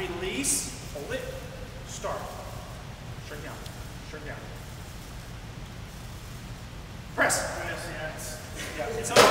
release, hold it, start. Shrink down, shrink down. Press. Yes, yeah, Yeah, it's